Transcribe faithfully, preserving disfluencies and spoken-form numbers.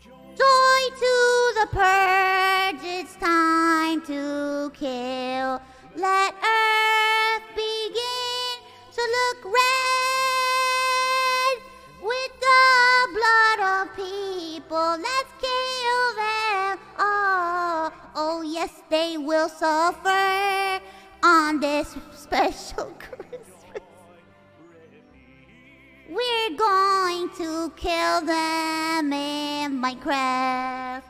Joy to the purge, it's time to kill. Let earth begin to look red with the blood of people. Let's kill them all. Oh yes, they will suffer on this special Christmas. We're going to kill them in Minecraft.